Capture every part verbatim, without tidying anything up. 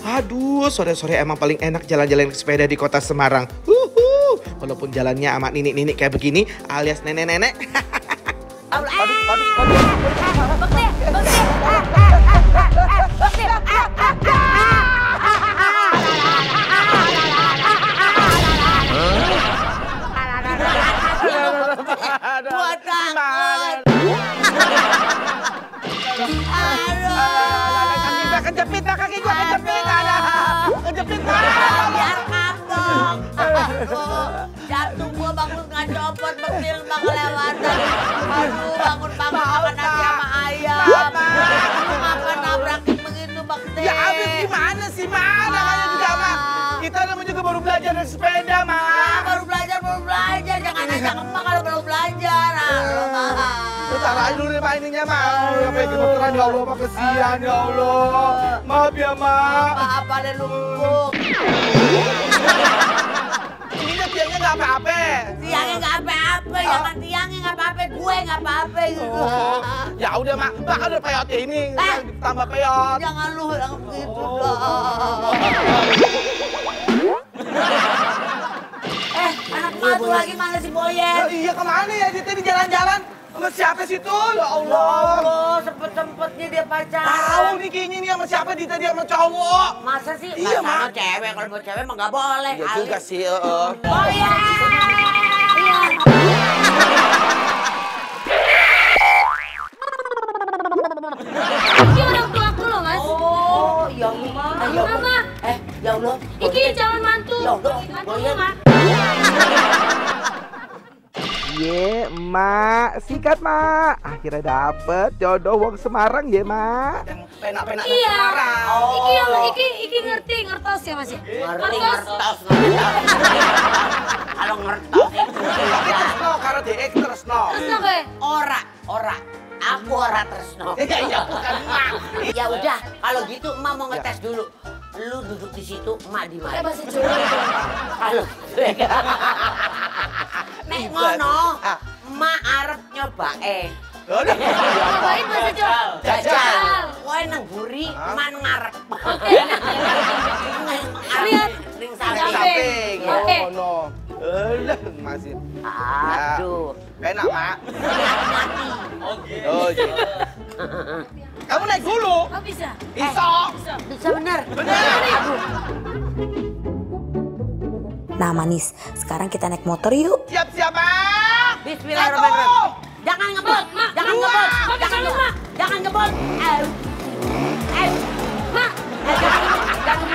Aduh, sore-sore emang paling enak jalan-jalan sepeda di kota Semarang. Huhu. Walaupun jalannya sama ninik-ninik kayak begini, alias nenek-nenek. Aduh, aduh, aduh, aduh. Bekti, bekti. Bekti. Gua takut. Aduh. Kejepit dah kaki gua, kejepit. Kejepit. Biar kapok. Jantung gua bangun nggak copot, bektil bang kelewatan. Aduh, bangun-bangun makan nasi sama ayam. Makan nabrakin begitu, bektil. Ya abis gimana sih, mana kayak juga, Mak? Kita namanya juga baru belajar naik sepeda, Mak. Ah, baru belajar, baru belajar. Jangan ajak emak kalau baru belajar. Halo, Mak. Lu taruh aja dulu Mak ininya, Mak. Sampai kedokteran, ya Allah, Mak. Kesian, ya Allah. Maaf ya, Mak. Apa-apa deh lumpuh. Ininya tiangnya nggak apa-apa. Tiangnya nggak apa-apa, jangan tiangnya nggak apa-apa, gue nggak apa-apa gitu. Oh, ya udah, Mak. Mak ada peyotnya ini. Eh. Tambah peyot. Jangan lu yang begitu dong. Eh, anak matu lagi mana si Boyen? Oh, iya, kemana ya? Dia tadi jalan-jalan. Sama siapa sih tuh? Ya Ya Allah. Allah, sempet-sempetnya dia pacaran. Tahu nih kayaknya nih sama siapa dia tadi sama cowok. Masa sih? Iya, Masa Mak. sama cewek, kalau mau cewek mah nggak boleh. Ya kali. juga sih, heeh. Boyen! Iya. Iki orang tua aku loh, Mas. Oh, ya Allah. Ayo, Mama. Eh, ya Allah. Iki calon mantu. Ya Allah, Mantu, Boyen. Mak. Ye, Mak, sikat, Mak. Akhirnya dapet jodoh wong Semarang ya, Mak. Yang penak-penak Iya. Semarang. Iki yang iki iki ngerti ngertos ya, Mas. Ngerti, ngertos, ngertos. Kalau ngertos itu Tapi tresno, karena dia tresno. Terus no kayak ora, ora. Aku ora tresno. Iya, iya, bukan Mak. Ya udah, kalau gitu emak mau ngetes dulu. Lu duduk di situ, emak di kayak mana? bahasa Jawa. Kalau nek ngono, emak arep nyoba eh. Udah. Cobain bahasa Jawa. Jajal. Kowe nang buri, emak ngarep. Lihat. Ning Samping. samping. Samping. Oke. Oh, no. Elah, masih. Aduh. Penak, Mak. Mati. Oh, gitu. Kamu naik dulu. Oh bisa. Iso. Bisa bener. Bener. Aduh. Nah Manis, sekarang kita naik motor yuk. Siap-siap, Mak. Bismillahirrahmanirrahim. Jangan ngebut, Mak. jangan Dua. ngebut, Mak, jangan jangan, ngebut, Mak. jangan ngebut. Eh, eh, Mak. eh, jangan ngebut, jangan,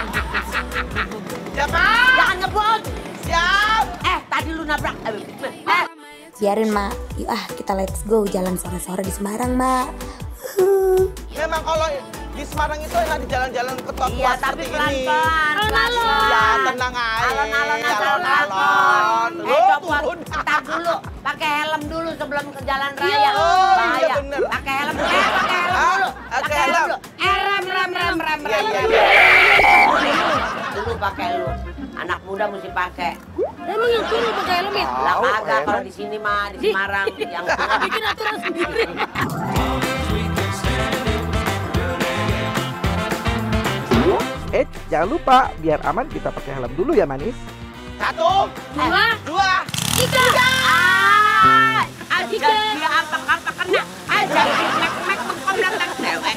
Siap, Mak. jangan ngebut. Siap. Eh, tadi lu nabrak. Eh, eh. Biarin Mak, yuk ah kita let's go jalan sore-sore di Semarang Mak. Memang kalau di Semarang itu enak di jalan-jalan ke top Iya, tapi pelan-pelan. Alon-alon. Ya, tenang aja. Alon-alon aja, Alon-alon. alon-alon. Eh, Lu copot. turun. Ntar dulu, pakai helm dulu sebelum ke jalan raya. Iya. Oh, iya Bahaya. bener. Pakai helm, eh, pakai helm Ah, dulu. pakai Pakai helm helm. dulu. Eh, rem, rem, rem, rem, Iya, rem, iya, rem. iya. Dulu pakai lu. Anak muda mesti pakai. Emang yang turun pakai helm ya? Lah Tahu, kagak emang. kalau di sini mah di Semarang yang Bikin aturan sendiri. Eh, jangan lupa, biar aman kita pakai helm dulu ya, Manis. Satu, Dua, dua. tiga. Ah, adik dia apa-apa kena. Aja mek-mek mengkom datang cewek.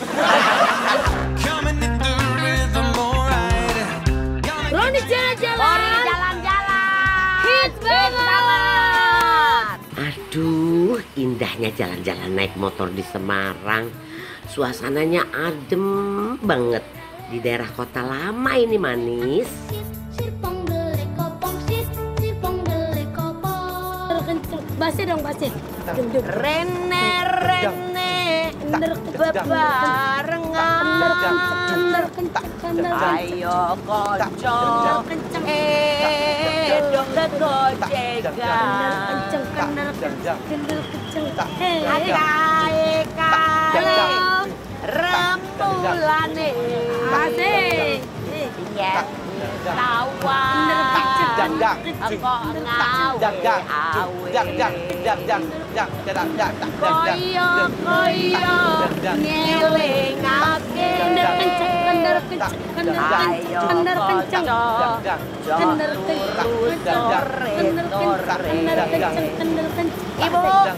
Roni Ori jalan-jalan. jalan-jalan. Hits banget. Aduh, indahnya jalan-jalan naik motor di Semarang. Suasananya adem banget. Di daerah kota lama ini Manis. Sirpong gele kopong sit, sirpong gele kopong. Kenceng, basnya dong basnya. Dum dum. Rene, rene, Bener bebarengan. bener kenceng, bener Ayo koco, kenceng. eh dong gojegan. kenceng, bener kenceng, bener kenceng. Hei, Akai kali rembulane. asik. Iya, tawa. Jang, jang. Kok ngawe Jang, jang. awe. Jang, jang, jang, jang, jang, jang, jang, jang, jang. Koyo koyo Jang, jang. nyelengake. Bener kenceng, bener kenceng. kendar Ayo kendar kenceng, kocok, kendar kenceng, kendar kenceng, kendar kenceng, kendar kenceng. Ibu.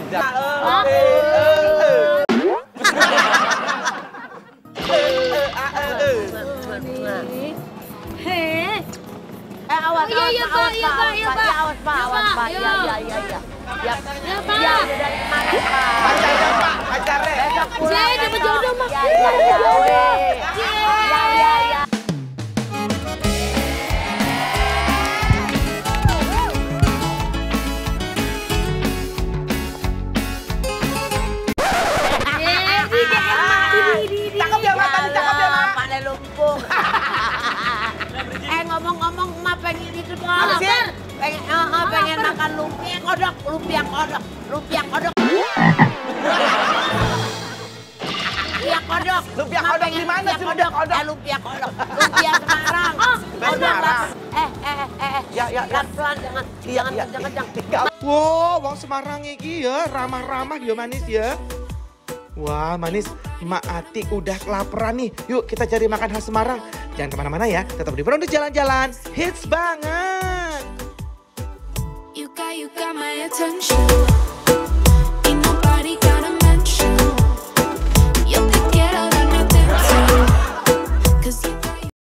Heh, Eh awas, Oh, iya, iya, Pak, iya, Pak, iya, Pak. awas Pak, Iya, awas Pak, Pak, iya. iya, iya, iya, iya. Ya, ya Pak. ya udah dari kemarin Pak. Pacarnya Pak, pacarnya. Besok pulang. Cie, dapat jodoh, Mak. Ya, ya, ya, weh. Cie. Ya, ya, ya. Cakep ya, Mak, tadi cakep ya, Mak. Pada lumpur. Eh ngomong-ngomong Mak pengen itu tuh. Apa sih? Pengen, eh, eh, pengen makan lumpia kodok, lumpia kodok, lumpia kodok. Lumpia kodok. Lumpia Mak kodok pengen di mana lumpia sih, lumpia kodok? Eh lumpia kodok. Lumpia Semarang. Oh, Kodok, Semarang. eh, eh, eh, eh, eh. Ya, ya, ya. Pelan-pelan, jangan, Iya, jangan iya. kencang-kencang. Wow, wong Semarang iki ya, ramah-ramah ya manis ya. Wah manis, Mak Atik udah kelaparan nih. Yuk kita cari makan khas Semarang. Jangan kemana-mana ya, tetap di Pondok Jalan-Jalan. Hits banget. You got, you got my attention.